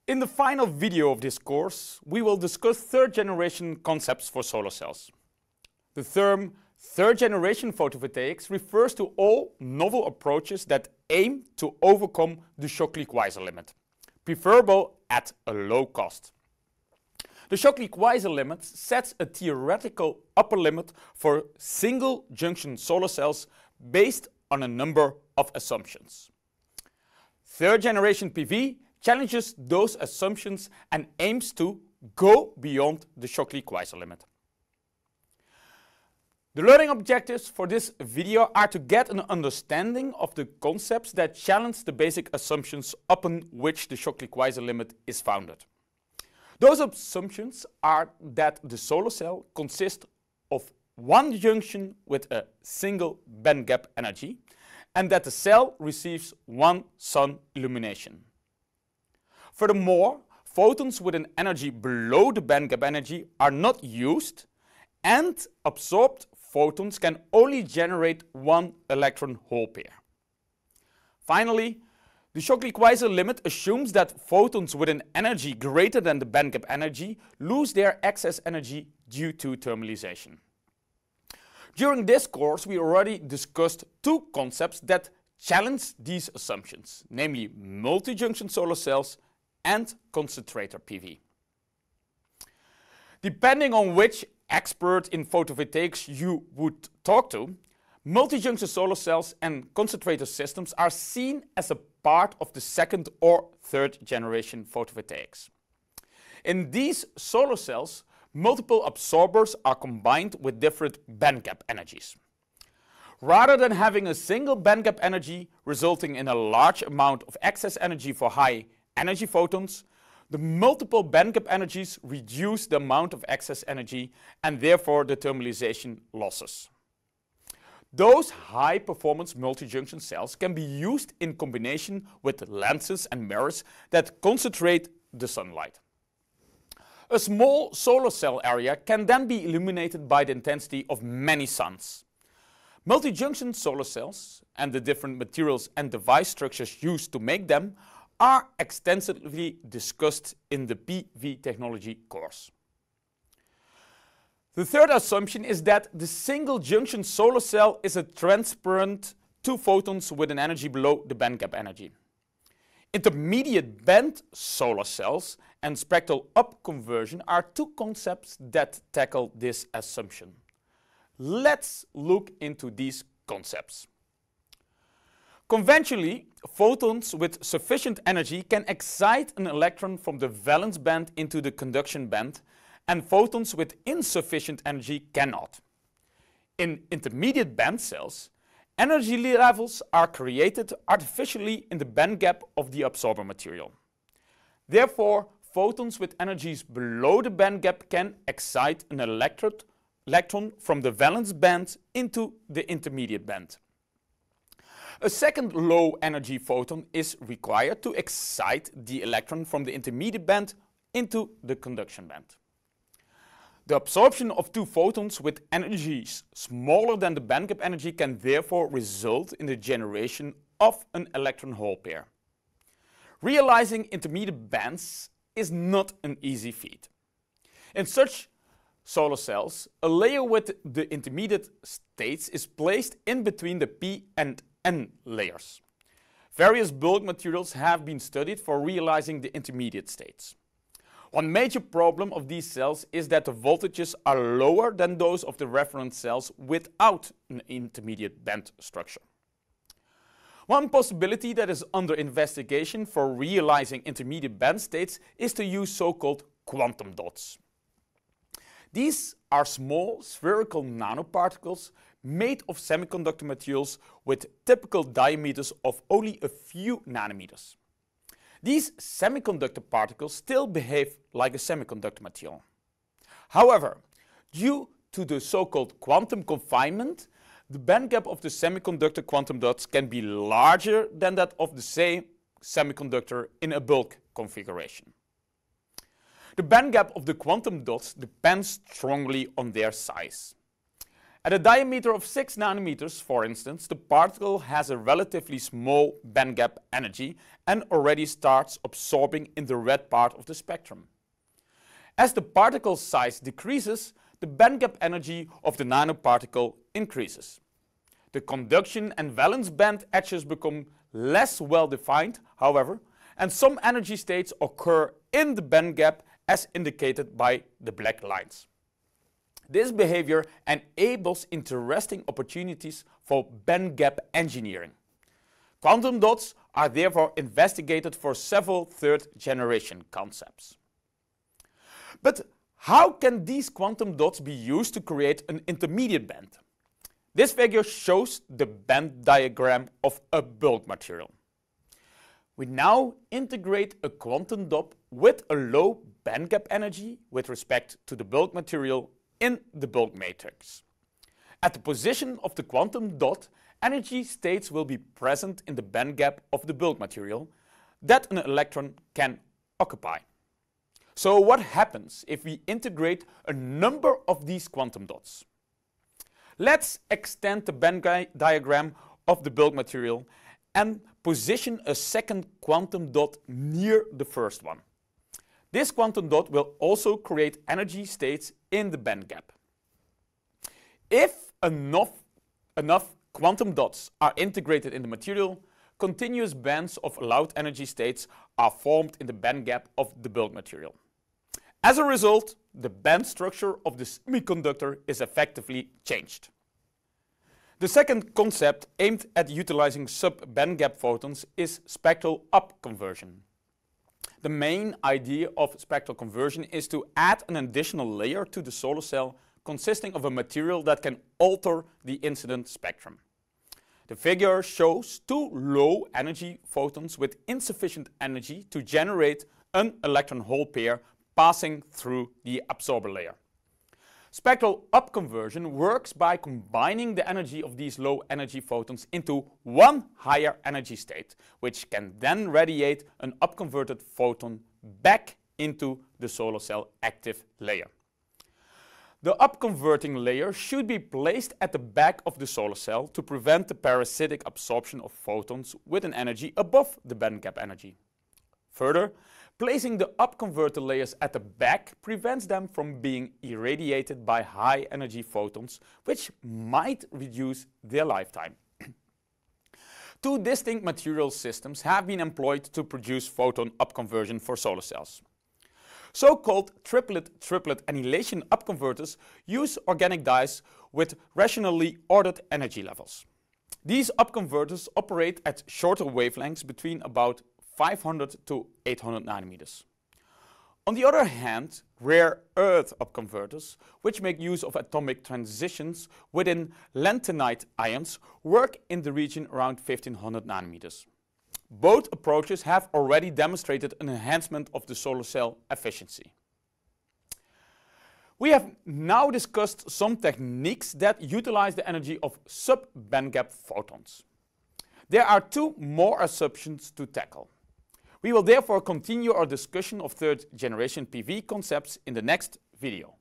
In the final video of this course, we will discuss third-generation concepts for solar cells. The term third-generation photovoltaics refers to all novel approaches that aim to overcome the Shockley-Queisser limit, preferable at a low cost. The Shockley-Queisser limit sets a theoretical upper limit for single-junction solar cells based on a number of assumptions. Third-generation PV challenges those assumptions and aims to go beyond the Shockley-Queisser limit. The learning objectives for this video are to get an understanding of the concepts that challenge the basic assumptions upon which the Shockley-Queisser limit is founded. Those assumptions are that the solar cell consists of one junction with a single bandgap energy and that the cell receives one sun illumination. Furthermore, photons with an energy below the bandgap energy are not used, and absorbed photons can only generate one electron-hole pair. Finally, the Shockley-Queisser limit assumes that photons with an energy greater than the bandgap energy lose their excess energy due to thermalization. During this course, we already discussed two concepts that challenge these assumptions, namely multi-junction solar cells and concentrator PV. Depending on which expert in photovoltaics you would talk to, multi-junction solar cells and concentrator systems are seen as a part of the second or third generation photovoltaics. In these solar cells, multiple absorbers are combined with different bandgap energies. Rather than having a single bandgap energy resulting in a large amount of excess energy for high energy photons, the multiple bandgap energies reduce the amount of excess energy and therefore the thermalization losses. Those high-performance multi-junction cells can be used in combination with lenses and mirrors that concentrate the sunlight. A small solar cell area can then be illuminated by the intensity of many suns. Multi-junction solar cells and the different materials and device structures used to make them are extensively discussed in the PV technology course. The third assumption is that the single-junction solar cell is a transparent to photons with an energy below the bandgap energy. Intermediate band solar cells and spectral up conversion are two concepts that tackle this assumption. Let's look into these concepts. Conventionally, photons with sufficient energy can excite an electron from the valence band into the conduction band, and photons with insufficient energy cannot. In intermediate band cells, energy levels are created artificially in the bandgap of the absorber material. Therefore, photons with energies below the bandgap can excite an electron from the valence band into the intermediate band. A second low-energy photon is required to excite the electron from the intermediate band into the conduction band. The absorption of two photons with energies smaller than the bandgap energy can therefore result in the generation of an electron-hole pair. Realizing intermediate bands is not an easy feat. In such solar cells, a layer with the intermediate states is placed in between the P and N layers. Various bulk materials have been studied for realizing the intermediate states. One major problem of these cells is that the voltages are lower than those of the reference cells without an intermediate band structure. One possibility that is under investigation for realizing intermediate band states is to use so-called quantum dots. These are small spherical nanoparticles made of semiconductor materials with typical diameters of only a few nanometers. These semiconductor particles still behave like a semiconductor material. However, due to the so-called quantum confinement, the bandgap of the semiconductor quantum dots can be larger than that of the same semiconductor in a bulk configuration. The bandgap of the quantum dots depends strongly on their size. At a diameter of 6 nanometers, for instance, the particle has a relatively small bandgap energy and already starts absorbing in the red part of the spectrum. As the particle size decreases, the bandgap energy of the nanoparticle increases. The conduction and valence band edges become less well defined, however, and some energy states occur in the bandgap as indicated by the black lines. This behavior enables interesting opportunities for bandgap engineering. Quantum dots are therefore investigated for several third-generation concepts. But how can these quantum dots be used to create an intermediate band? This figure shows the band diagram of a bulk material. We now integrate a quantum dot with a low bandgap energy with respect to the bulk material in the bulk matrix. At the position of the quantum dot, energy states will be present in the bandgap of the bulk material that an electron can occupy. So what happens if we integrate a number of these quantum dots? Let's extend the band diagram of the bulk material and position a second quantum dot near the first one. This quantum dot will also create energy states in the bandgap. If enough quantum dots are integrated in the material, continuous bands of allowed energy states are formed in the bandgap of the bulk material. As a result, the band structure of the semiconductor is effectively changed. The second concept aimed at utilizing sub-bandgap photons is spectral upconversion. The main idea of spectral conversion is to add an additional layer to the solar cell consisting of a material that can alter the incident spectrum. The figure shows two low energy photons with insufficient energy to generate an electron-hole pair passing through the absorber layer. Spectral upconversion works by combining the energy of these low energy photons into one higher energy state, which can then radiate an upconverted photon back into the solar cell active layer. The upconverting layer should be placed at the back of the solar cell to prevent the parasitic absorption of photons with an energy above the bandgap energy. Further, placing the upconverter layers at the back prevents them from being irradiated by high energy photons, which might reduce their lifetime. Two distinct material systems have been employed to produce photon upconversion for solar cells. So-called triplet annihilation upconverters use organic dyes with rationally ordered energy levels. These upconverters operate at shorter wavelengths between about 500 to 800 nanometers. On the other hand, rare earth upconverters, which make use of atomic transitions within lanthanide ions, work in the region around 1500 nanometers. Both approaches have already demonstrated an enhancement of the solar cell efficiency. We have now discussed some techniques that utilize the energy of sub-bandgap photons. There are two more assumptions to tackle. We will therefore continue our discussion of third-generation PV concepts in the next video.